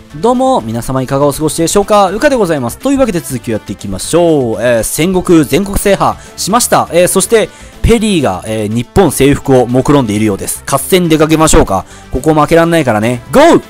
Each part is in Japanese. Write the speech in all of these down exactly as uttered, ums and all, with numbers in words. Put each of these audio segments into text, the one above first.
どうも、皆様いかがお過ごしでしょうか。うかでございます。というわけで続きをやっていきましょう。えー、戦国全国制覇しました。えー、そして、ペリーが、えー、日本征服を目論んでいるようです。合戦出かけましょうか。ここ負けらんないからね。ゴー！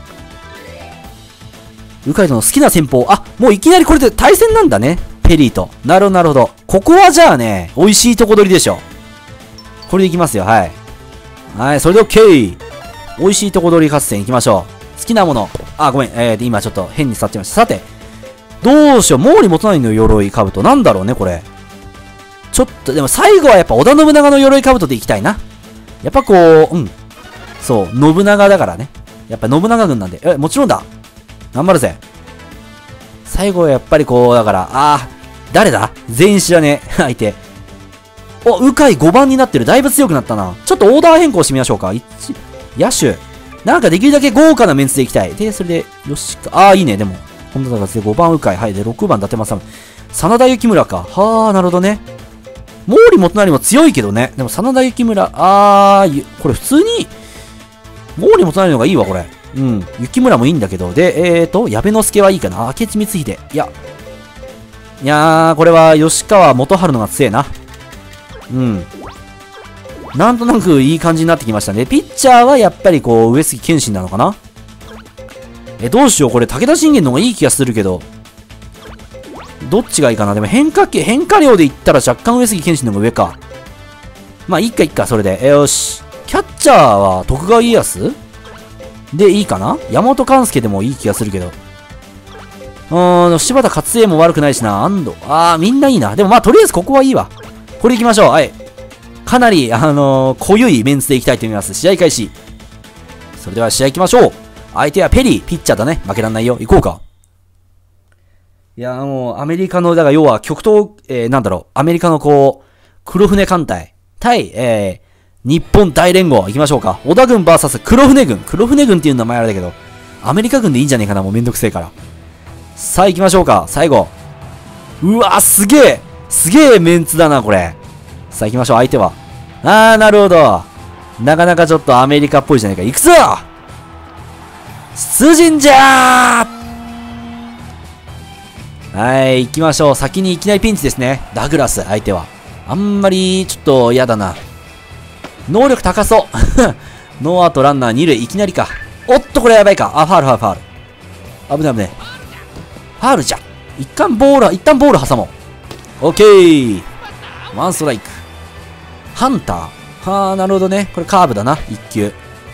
うかいとの好きな戦法。あ、もういきなりこれで対戦なんだね。ペリーと。なるほど、なるほど。ここはじゃあね、美味しいとこ取りでしょ。これでいきますよ、はい。はい、それで OK。美味しいとこ取り合戦いきましょう。好きなもの。あ、ごめん。えー、今ちょっと変に触っちゃいました。さて。どうしよう。毛利元就の鎧兜。なんだろうね、これ。ちょっと、でも最後はやっぱ織田信長の鎧兜でいきたいな。やっぱこう、うん。そう。信長だからね。やっぱ信長軍なんで。え、もちろんだ。頑張るぜ。最後はやっぱりこう、だから、あー、誰だ全員知らねえ。相手。お、うかいごばんになってる。だいぶ強くなったな。ちょっとオーダー変更してみましょうか。いち、野手。なんかできるだけ豪華なメンツでいきたい。で、それで、よしか。ああ、いいね。でも、本田隆でごばんうかい。はい。で、ろくばん伊達政宗。真田幸村か。はあ、なるほどね。毛利元就も強いけどね。でも、真田幸村、あー、これ普通に、毛利元就の方がいいわ、これ。うん。幸村もいいんだけど。で、えーと、矢部之助はいいかな。明智光秀。いや。いやー、これは、吉川元春のが強えな。うん。なんとなくいい感じになってきましたね。ピッチャーはやっぱりこう、上杉謙信なのかな。え、どうしよう。これ、武田信玄の方がいい気がするけど。どっちがいいかな。でも変化球、変化量で言ったら若干上杉謙信の方が上か。まあ、いいかいいか、それで。え、よし。キャッチャーは徳川家康でいいかな。山本勘介でもいい気がするけど。うーん、柴田勝家も悪くないしな。安藤。あー、みんないいな。でもまあ、とりあえずここはいいわ。これ行きましょう。はい。かなり、あのー、濃ゆいメンツでいきたいと思います。試合開始。それでは試合行きましょう。相手はペリー、ピッチャーだね。負けらんないよ。行こうか。いや、もう、アメリカの、だから要は極東、えー、なんだろう、アメリカのこう、黒船艦隊、対、えー、日本大連合、行きましょうか。織田軍 ブイエス 黒船軍。黒船軍っていう名前あれだけど、アメリカ軍でいいんじゃねえかな。もうめんどくせえから。さあ行きましょうか。最後。うわ、すげえすげえメンツだな、これ。さあ行きましょう、相手は。あー、なるほど。なかなかちょっとアメリカっぽいじゃないか。行くぞ出陣じゃーはい、行きましょう。先にいきなりピンチですね。ダグラス、相手は。あんまり、ちょっと嫌だな。能力高そう。ノーアウトランナーに塁、いきなりか。おっと、これやばいか。あ、ファール、ファール、ファール。危ない危ない。ファールじゃ。一旦ボール、一旦ボール挟もう。オッケー。ワンストライク。ハンター。はあ、なるほどね。これカーブだな。一球。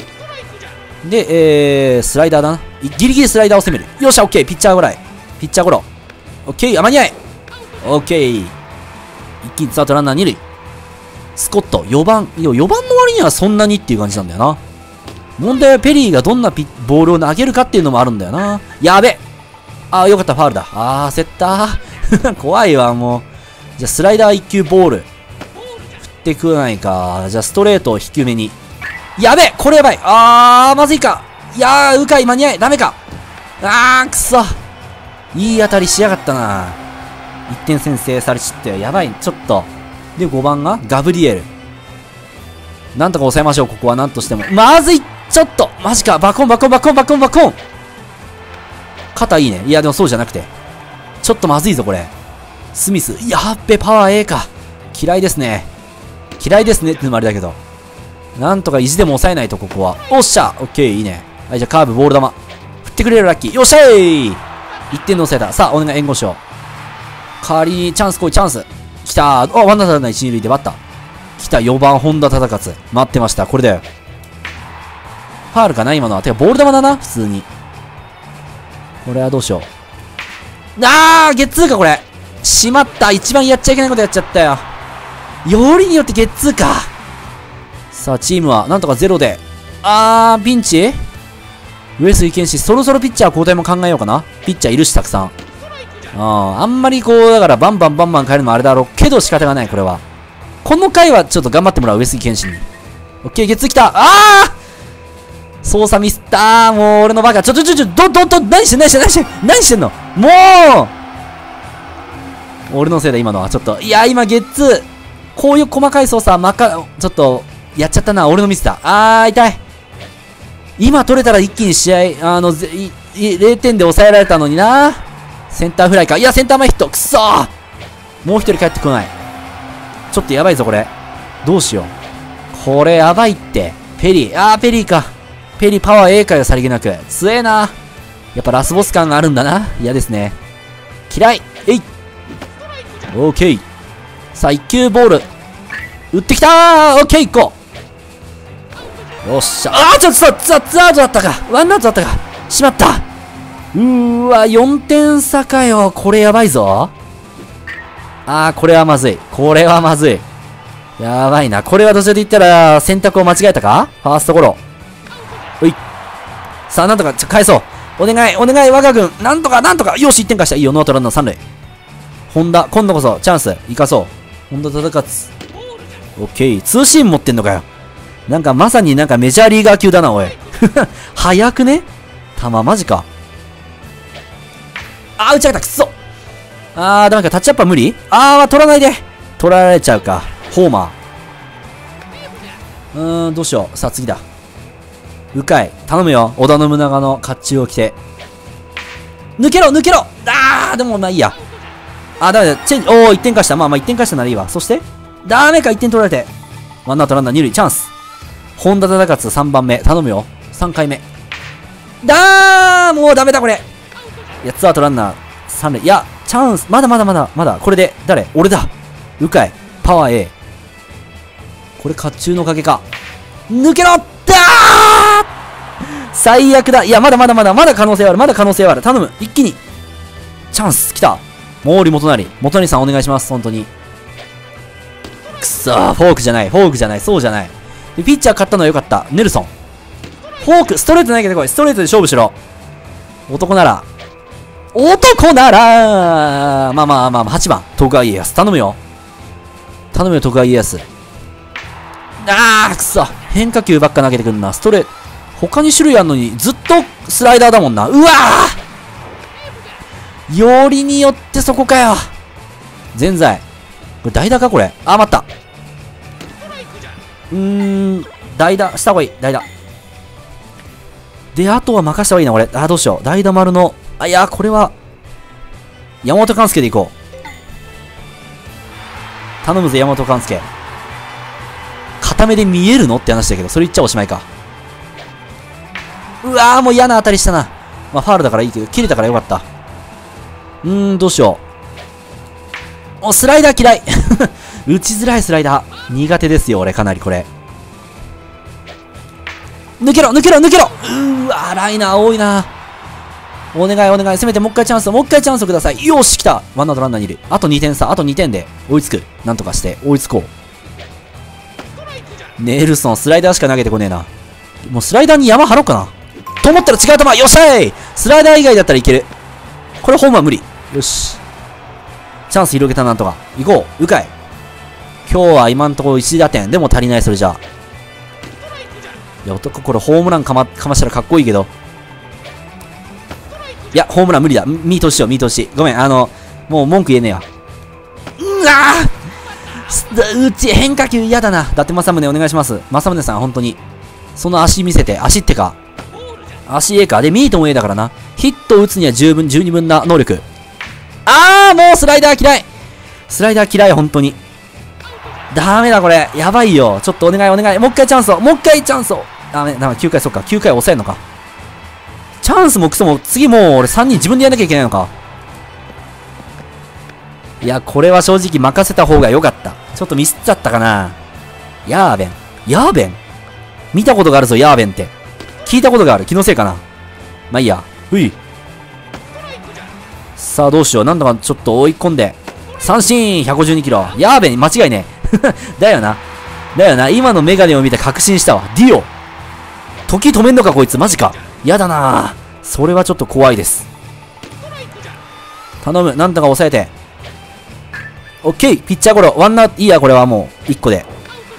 で、えー、スライダーだな。ギリギリスライダーを攻める。よっしゃ、オッケー。ピッチャーぐらい。ピッチャーゴロ。オッケー。あ、間に合い。オッケー。一気にツーアウトランナーに塁。スコット、よばん。いや、よばんの割にはそんなにっていう感じなんだよな。問題はペリーがどんなピボールを投げるかっていうのもあるんだよな。やべ。あー、よかった。ファールだ。あー、焦ったー。怖いわ、もう。じゃあ、スライダー一球ボール。振ってくれないか。じゃあ、ストレートを低めに。やべこれやばい。あー、まずいか。いやー、うかい、間に合い。ダメか。あー、くそ。いい当たりしやがったな。いってん先制されちって。やばい。ちょっと。で、ごばんがガブリエル。なんとか抑えましょう、ここは。なんとしても。まずい。ちょっと。マジか。バコン、バコン、バコン、バコン、バコン。肩いいね。いや、でもそうじゃなくて。ちょっとまずいぞ、これ。スミス。やっべ、パワー A か。嫌いですね。嫌いですねってのもあれだけど。なんとか意地でも抑えないと、ここは。おっしゃオッケー、いいね。はい、じゃあカーブ、ボール球。振ってくれるラッキー。よっしゃーい !いってんで抑えた。さあ、お願い、援護しよう。代わりに、チャンス来い、チャンス。来たー。あ、ワンダーランナーいち、に塁でバッター。来た、よばん、本田忠勝。待ってました。これだよ。ファールかな今のは。てか、ボール球だな普通に。これはどうしよう。あーゲッツーか、これ。しまった。一番やっちゃいけないことやっちゃったよ。よりによってゲッツーか。さあ、チームは、なんとかゼロで。あー、ピンチ上杉謙信、そろそろピッチャー交代も考えようかな。ピッチャーいるし、たくさん。ああんまりこう、だからバンバンバンバン変えるのもあれだろうけど仕方がない、これは。この回はちょっと頑張ってもらう、上杉謙信に。オッケー、ゲッツー来た。ああ操作ミスったー。もう俺のバカ。ちょちょちょちょ、ど、ど、ど、何してん何してん何してん何してんのもう俺のせいだ、今のは。ちょっと。いや、今、ゲッツー。こういう細かい操作、まか、ちょっと、やっちゃったな。俺のミスだ。あー、痛い。今取れたら一気に試合、あの、ぜ、 いれいてんで抑えられたのにな。センターフライか。いや、センター前ヒット。くそー。もう一人帰ってこない。ちょっとやばいぞ、これ。どうしよう。これやばいって。ペリー。あー、ペリーか。ペリーパワー A かよ、さりげなく。強えな。やっぱラスボス感があるんだな。嫌ですね。嫌い。えい。オーケー。さあ、一球ボール。打ってきたー。オーケー、行こう。よっしゃ。あー、ちょっと、ツアツアートだったか。ワンアウトだったか。しまった。うーわ、よんてん差かよ。これやばいぞ。あー、これはまずい。これはまずい。やばいな。これはどちらで言ったら、選択を間違えたか？ファーストゴロ。うい。さあ、なんとか、ちょ、返そう。お願い、お願い、我が軍。なんとか、なんとか。よし、いってん返した。いいよ、ノーアウトランナーさん塁。本田、今度こそ、チャンス。生かそう。本田忠勝。オッケー。ツーシーム持ってんのかよ。なんか、まさになんかメジャーリーガー級だな、おい。早くね？球、マジか。あー、打ち上げた、くっそ。あー、ダメか、タッチアップは無理？あー、取らないで。取られちゃうか。ホーマー。うーん、どうしよう。さあ、次だ。うかい。頼むよ。織田信長の甲冑を着て。抜けろ、抜けろ。あー、でもまあいいや。あー、ダメだ。チェンジ。おー、いってん返した。まあまあいってん返したならいいわ。そして、ダメか、いってん取られて。ワンアウトランナーに塁、チャンス。本田忠勝さんばんめ。頼むよ。さんかいめ。だー、もうダメだ、これ。いや、ツーアウトランナーさん塁。いや、チャンス。まだまだまだ、まだ。これで、誰？俺だ。うかい。パワー A。これ、甲冑のおかげか。抜けろ！だー！最悪だ。いや、まだまだまだ、まだ可能性はある。まだ可能性はある。頼む。一気に。チャンス。来た。毛利元就。元就さんお願いします。本当に。くそー。フォークじゃない。フォークじゃない。そうじゃない。で、ピッチャー勝ったのはよかった。ネルソン。フォーク、ストレート投げてこい。ストレートで勝負しろ。男なら。男ならまあまあまあ、はちばん。徳川家康。頼むよ。頼むよ、徳川家康。あー、くそ。変化球ばっか投げてくんな。ストレート。他に種類あんのに、ずっとスライダーだもんな。うわー！よりによってそこかよ。全在。これ代打かこれ。あー、待った。うーん、代打した方がいい。代打。で、あとは任した方がいいな、俺。あー、どうしよう。代打丸の。あ、いやー、これは、山本勘介でいこう。頼むぜ、山本勘介。片目で見えるのって話だけど、それ言っちゃおしまいか。うわー、もう嫌な当たりしたな。まあ、ファールだからいいけど、切れたからよかった。うーん、どうしよう。お、スライダー嫌い打ちづらいスライダー。苦手ですよ、俺、かなりこれ。抜けろ、抜けろ、抜けろ。うーわ、荒いな、多いな。お願い、お願い。せめてもう一回チャンスを、もう一回チャンスをください。よし、来た。ワンアウトランナーにいる。あとにてん差、あとにてんで追いつく。なんとかして、追いつこう。ネルソン、スライダーしか投げてこねえな。もうスライダーに山張ろうかな。と思ったら違う球。よっしゃい！スライダー以外だったらいける。これホームは無理。よし。チャンス広げたなんとか。行こう。うかい。今日は今んところいち打点。でも足りない、それじゃあ。いや、男、これホームランかま、かましたらかっこいいけど。いや、ホームラン無理だ。ミートしよう、ミートし。ごめん、あの、もう文句言えねえや。うわーうち、変化球嫌だな。伊達政宗お願いします。政宗さん、本当に。その足見せて、足ってか。足 A か。で、ミートも A だからな。ヒットを打つには十分、十二分な能力。あー、もうスライダー嫌い。スライダー嫌い、本当に。ダメだ、これ。やばいよ。ちょっとお願い、お願い。もう一回チャンスを。もう一回チャンスを。ダメ、ダメ、きゅうかい、そっか。きゅうかい抑えんのか。チャンスもクソも、次もう俺さんにん自分でやんなきゃいけないのか。いや、これは正直任せた方が良かった。ちょっとミスっちゃったかな。ヤーベン。ヤーベン見たことがあるぞ、ヤーベンって。聞いたことがある。気のせいかな。まあいいや。うい。さあ、どうしよう。なんとかちょっと追い込んで。三振 !ひゃくごじゅうにキロ。ヤーベン、間違いねえ。だよな。だよな。今のメガネを見て確信したわ。ディオ。時止めんのか、こいつ。マジか。やだな。それはちょっと怖いです。頼む。なんとか抑えて。オッケー。ピッチャーゴロ。ワンアウト。いいや、これはもう。いっこで。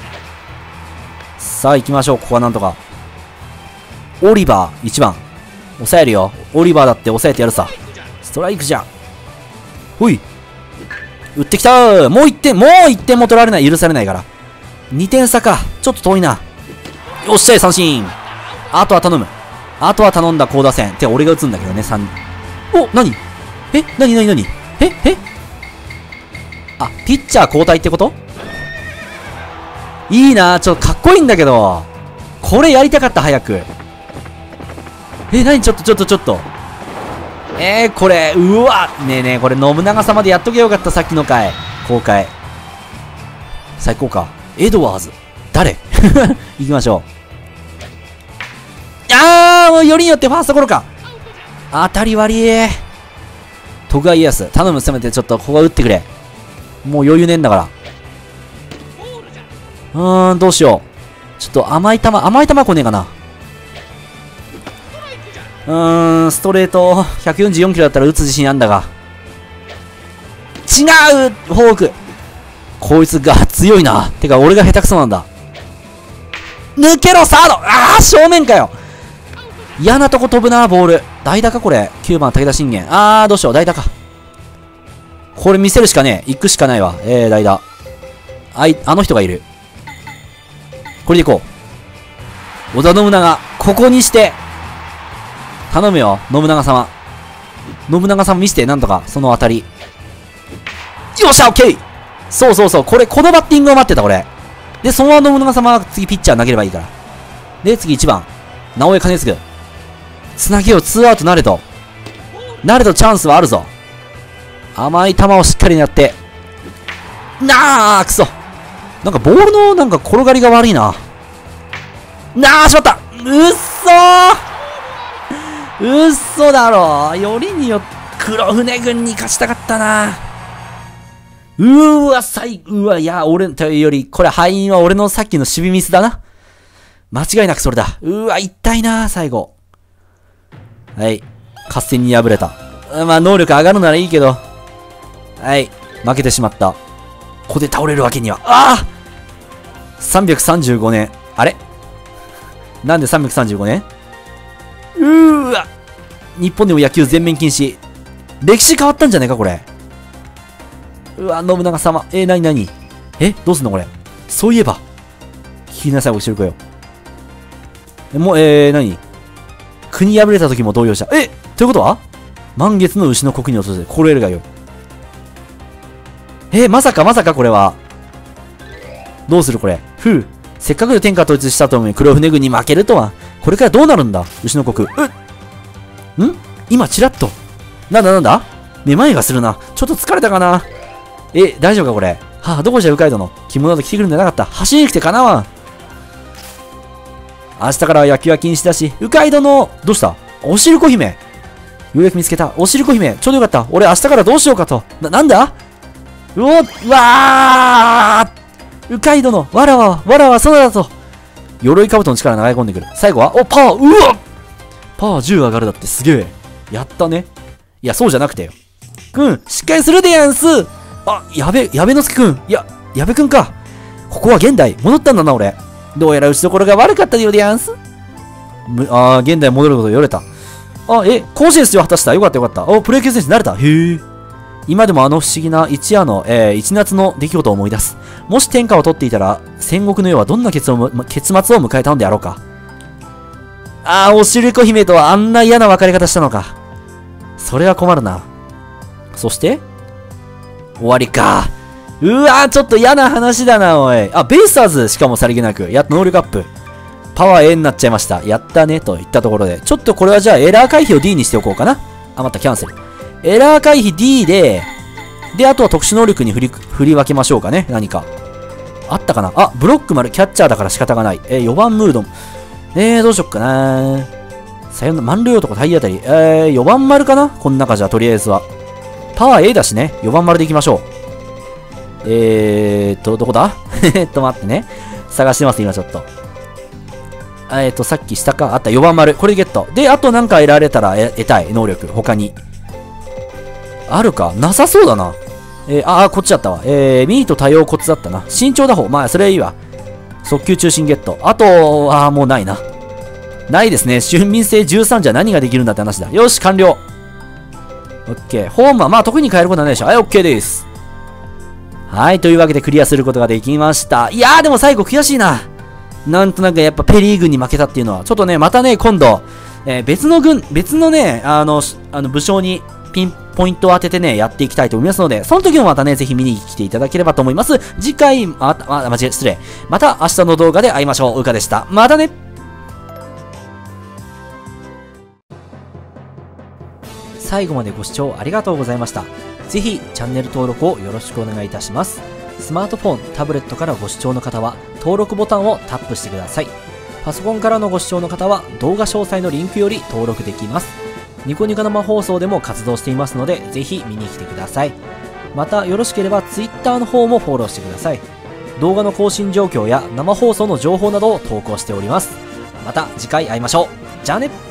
さあ、行きましょう。ここはなんとか。オリバー、いちばん。抑えるよ。オリバーだって抑えてやるさ。ストライクじゃ。ほい。打ってきたー。もういってん、もういってんも取られない。許されないから。にてん差か。ちょっと遠いな。よっしゃい、三振。あとは頼む。 あとは頼んだ高打線。て、俺が打つんだけどね、さん。お、なにえなになになにええあ、ピッチャー交代ってこと？いいなぁ、ちょっとかっこいいんだけど。これやりたかった、早く。え、なにちょっとちょっとちょっと。えー、これ、うわねえねえ、これ信長様でやっとけよかった、さっきの回。公開。最高か。エドワーズ。誰行きましょう。あー、もうよりによってファーストゴロか。当たり悪い。徳川家康、頼む、せめてちょっとここは打ってくれ。もう余裕ねえんだから。うーん、どうしよう。ちょっと甘い球、甘い球来ねえかな。うーん、ストレート、ひゃくよんじゅうよんキロだったら打つ自信あんだが。違うフォークこいつが強いな。てか、俺が下手くそなんだ。抜けろ、サードあー、正面かよ。嫌なとこ飛ぶな、ボール。代打か、これ。きゅうばん、武田信玄。あー、どうしよう、代打か。これ見せるしかねえ。行くしかないわ。えー、代打。あい、あの人がいる。これでいこう。織田信長、ここにして。頼むよ、信長様。信長様見せて、なんとか、その当たり。よっしゃ、オッケーそうそうそう、これ、このバッティングを待ってた、俺。で、そのまま信長様は次ピッチャー投げればいいから。で、次いちばん。直江兼次。つなげよう、ツーアウトなれと。なれとチャンスはあるぞ。甘い球をしっかり狙って。なあ、くそ。なんかボールのなんか転がりが悪いな。なあ、しまったうっそーうっそだろよりによって黒船軍に勝ちたかったな。うーわ、最、うわ、いや、俺というより、これ敗因は俺のさっきの守備ミスだな。間違いなくそれだ。うわ、痛いな、最後。はい。合戦に敗れた。まあ、能力上がるならいいけど。はい。負けてしまった。ここで倒れるわけには。ああ !さんびゃくさんじゅうごねん。あれなんでさんびゃくさんじゅうごねんうーわ日本でも野球全面禁止。歴史変わったんじゃないか、これ。うわ、信長様。えー、なになにえどうすんのこれ。そういえば。聞きなさい、おしるこよ。え、もう、えー、なに国破れた時も動揺した。えということは満月の牛の国に訪れる。心得るがよい。えー、まさかまさかこれは。どうするこれ。ふう。せっかくで天下統一したと思う黒船軍に負けるとは。これからどうなるんだ牛の国。うっん今チラッと。なんだなんだめまいがするな。ちょっと疲れたかなえ、大丈夫かこれ。はあ、どこじゃ、うかい殿。着物で着てくるんじゃなかった。走りに来てかなわん。明日からは野球は禁止だし、うかい殿。どうしたおしるこ姫。ようやく見つけた。おしるこ姫。ちょうどよかった。俺明日からどうしようかと。な、なんだうお、うわーうかい殿。わらわ、わらわ、そうだと。鎧兜の力が流れ込んでくる。最後は、お、パワー、うわパワーじゅう上がるだってすげえ。やったね。いや、そうじゃなくてよ。くん、しっかりするでやんす。あ、やべ、やべのすけくん。いや、やべくんか。ここは現代。戻ったんだな、俺。どうやら打ちどころが悪かったようでやんす。む、あー、現代戻ること言われた。あ、え、甲子園出場果たした。よかったよかった。お、プロ野球選手になれた。へえ。今でもあの不思議な一夜の、えー、一夏の出来事を思い出す。もし天下を取っていたら、戦国の世はどんな結末を結末を迎えたのであろうか。あー、おしるこ姫とはあんな嫌な別れ方したのか。それは困るな。そして終わりか。うわー、ちょっと嫌な話だな、おい。あ、ベイスターズ、しかもさりげなく。やっと能力アップ。パワー A になっちゃいました。やったね、といったところで。ちょっとこれはじゃあエラー回避を D にしておこうかな。あ、またキャンセル。エラー回避 D で、で、あとは特殊能力に振り、振り分けましょうかね。何か。あったかなあ、ブロック丸、キャッチャーだから仕方がない。えー、よばんムード。えー、どうしよっかなさよなら、満塁男、体当たり。えー、よばん丸かなこの中じゃ、とりあえずは。パワー A だしね。よばん丸でいきましょう。えーっと、どこだえっと、待ってね。探してます、今ちょっと。えーっと、さっき下か。あった、よばん丸。これゲット。で、あとなんか得られたら得たい、能力。他に。あるかなさそうだな。えー、あー、こっちだったわ。えー、ミート多様骨だったな。身長打法。まあ、それはいいわ。速球中心ゲット。あとは、もうないな。ないですね。俊民性じゅうさんじゃ何ができるんだって話だ。よし、完了。オッケー。ホームは、まあ、特に変えることはないでしょ。はい、オッケーです。はい、というわけでクリアすることができました。いやー、でも最後悔しいな。なんとなくやっぱペリー軍に負けたっていうのは。ちょっとね、またね、今度、 えー、別の軍、別のね、あの、あの武将にピンポイントを当ててね、やっていきたいと思いますので、その時もまたね、ぜひ見に来ていただければと思います。次回、また、ま、間違え、失礼。また明日の動画で会いましょう。うかでした。またね。最後までご視聴ありがとうございました。ぜひチャンネル登録をよろしくお願いいたします。スマートフォン、タブレットからご視聴の方は登録ボタンをタップしてください。パソコンからのご視聴の方は動画詳細のリンクより登録できます。ニコニコ生放送でも活動していますので、ぜひ見に来てください。またよろしければ Twitter の方もフォローしてください。動画の更新状況や生放送の情報などを投稿しております。また次回会いましょう。じゃあね。